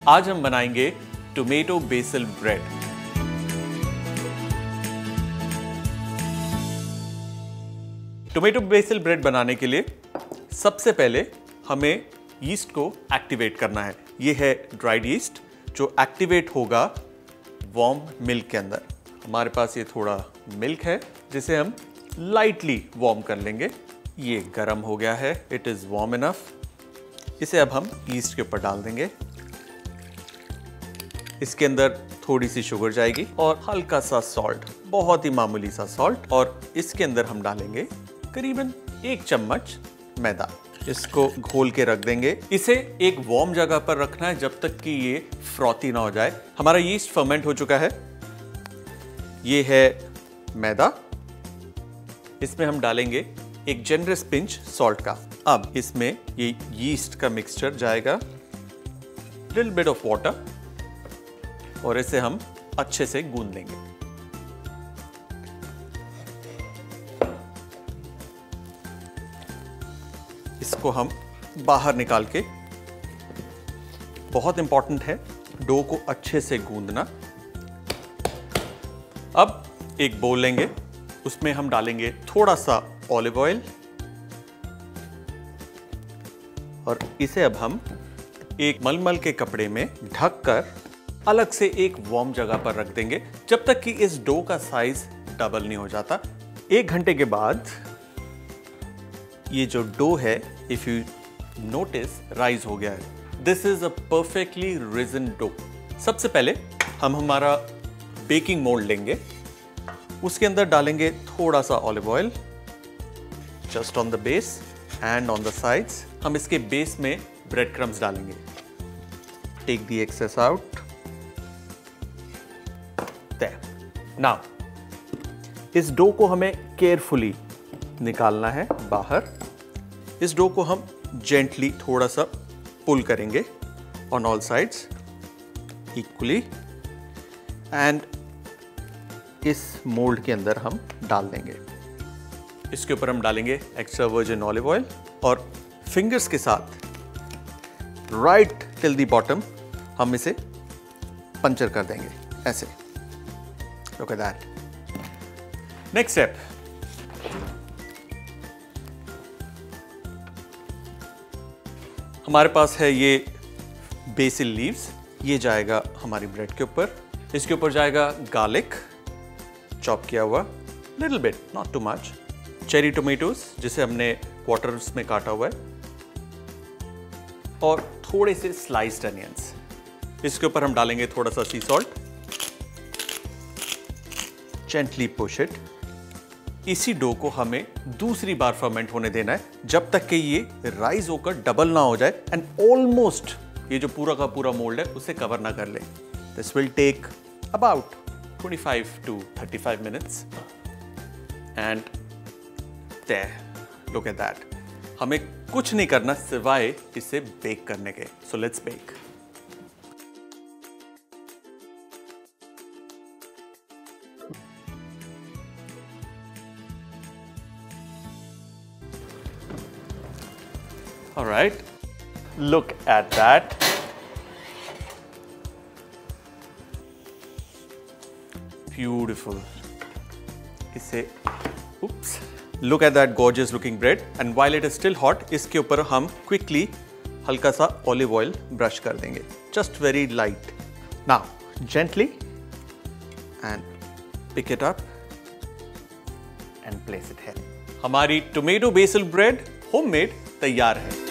आज हम बनाएंगे tomato basil bread. Tomato basil bread बनाने के लिए सबसे पहले हमें यीस्ट को एक्टिवेट करना है। ये है ड्राइड यीस्ट जो एक्टिवेट होगा वार्म मिल्क के अंदर। हमारे पास ये थोड़ा मिल्क है जिसे हम लाइटली वार्म कर लेंगे। ये गर्म हो गया है, इट इज़ वार्म इनफ। इसे अब हम यीस्ट के ऊपर डाल देंगे। इसके अंदर थोड़ी सी शुगर जाएगी और हल्का सा सॉल्ट, बहुत ही मामूली सा सॉल्ट, और इसके अंदर हम डालेंगे करीबन 1 चम्मच मैदा। इसको घोल के रख देंगे। इसे एक वार्म जगह पर रखना है जब तक कि ये फ्रॉथी ना हो जाए। हमारा यीस्ट फर्मेंट हो चुका है। ये है मैदा। इसमें हम डालेंगे एक जेनरस पिंच सॉल्ट का। अब इसमें ये यीस्ट का मिक्सचर जाएगा, लिटिल बिट ऑफ वाटर, और इसे हम अच्छे से गूंद लेंगे। इसको हम बाहर निकाल के, बहुत इंपॉर्टेंट है डो को अच्छे से गूंदना। अब एक बोल लेंगे, उसमें हम डालेंगे थोड़ा सा ऑलिव ऑयल, और इसे अब हम एक मलमल के कपड़े में ढककर अलग से एक वार्म जगह पर रख देंगे जब तक कि इस डो का साइज डबल नहीं हो जाता। 1 घंटे के बाद ये जो डो है, इफ यू नोटिस, राइज हो गया है। This is a perfectly risen dough. सबसे पहले हम हमारा बेकिंग मोल्ड लेंगे, उसके अंदर डालेंगे थोड़ा सा olive oil just on the base and on the sides. हम इसके बेस में ब्रेड क्रम्स डालेंगे। Take the excess out. Now इस डो को हमें केयरफुली निकालना है बाहर। इस डो को हम जेंटली थोड़ा सा पुल करेंगे on all sides equally, and इस मोल्ड के अंदर हम डाल देंगे। इसके ऊपर हम डालेंगे एक्स्ट्रा वर्जिन ऑलिव ऑयल और फिंगर्स के साथ राइट टिल द बॉटम हम इसे पंचर कर देंगे ऐसे। Look at that. Next step, हमारे पास है ये बेसिल लीव्स। ये जाएगा हमारी ब्रेड के ऊपर। इसके ऊपर जाएगा गार्लिक चॉप किया हुआ, little bit, not too much. Cherry tomatoes जिसे हमने क्वार्टर्स में काटा हुआ है, और थोड़े से स्लाइस्ड अनियंस। इसके ऊपर हम डालेंगे थोड़ा सा sea salt. Gently push it. इसी डो को हमें दूसरी बार फर्मेंट होने देना है जब तक कि ये राइज होकर डबल ना हो जाए एंड ऑलमोस्ट ये जो पूरा का पूरा मोल्ड है उसे कवर ना कर ले। This will take about 25 to 35 minutes and there, look at that. हमें कुछ नहीं करना सिवाय इसे बेक करने के। So let's bake. All right, look at that. Beautiful. इसे oops, look at that gorgeous looking bread, and while it is still hot, इसके ऊपर हम quickly हल्का सा olive oil brush कर देंगे, just very light. Now gently and pick it up and place it here. हमारी tomato basil bread homemade तैयार है।